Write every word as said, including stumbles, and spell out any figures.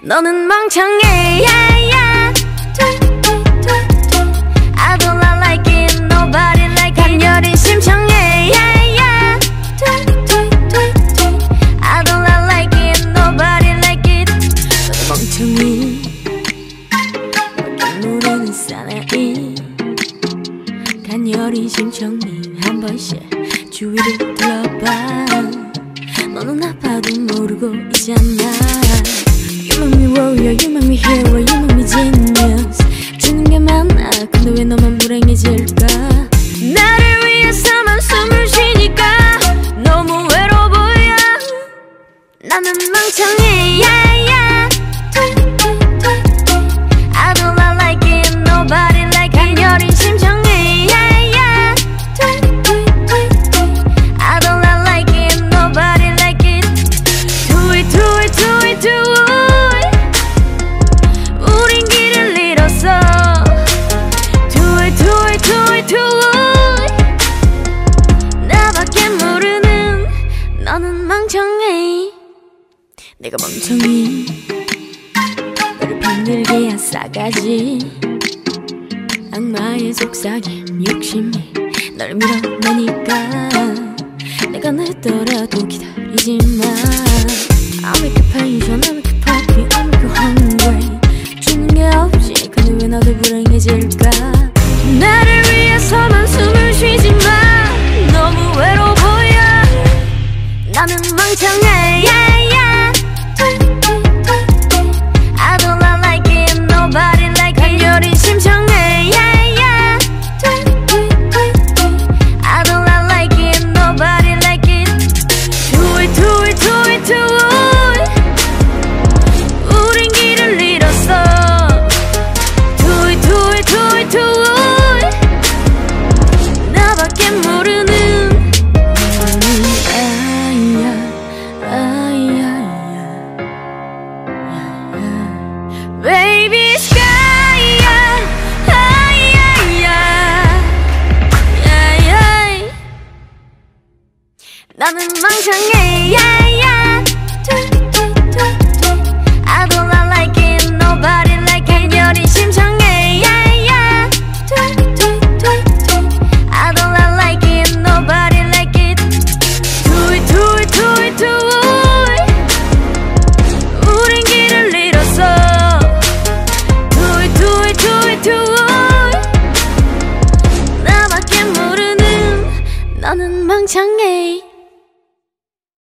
너는 멍청해 yeah, yeah. I don't like it nobody like it 간절히 심청해 yeah, yeah. I don't like it nobody like it 너는 멍청이 너도 모르는 사나이 간절히 심청이 한 번씩 주위를 둘러봐 너는 아파도 모르고 있잖아 You make me warrior, you make me hero, you make me genius 주는 게 많아 근데 왜 너만 불행해질까 나를 위해서만 숨을 쉬니까 너무 외로워 보여 나는 멍청해 yeah, yeah. I don't like it, nobody like it 간절히 심청해 yeah, yeah. I don't like it, nobody like it Do it, do it, do it, do it 우린 길을 잃었어 Do it, do it, do it, do it 나밖에 모르는 너는 멍청해 내가 멍청이 너를 병들게 한 싸가지 악마의 속삭임 욕심이 널 밀어내니까 내가 늦더라도 기다리지마 I'll make you patient, I'll make you puppy, I'll make you hungry 주는 게 없지 근데 왜 나도 불행해질까 나를 위해서만 숨을 쉬지마 너무 외로워 보여 나는 멍청해 yeah, yeah. I don't like it, nobody like it 간절히 심청해 yeah, yeah. I don't like it, nobody like it Do it, do it, do it, do it 우린 길을 잃었어 Do it, do it, do it, do it 나밖에 모르는 아이야 아이야 Baby sky 아이야 나는 멍청해 yeah, yeah. I don't like it nobody like it 간절히 심청해 yeah, yeah. I don't like it nobody like it Do it do it do it do it 우린 길을 잃었어 Do it do it do it do it 나밖에 모르는 너는 멍청해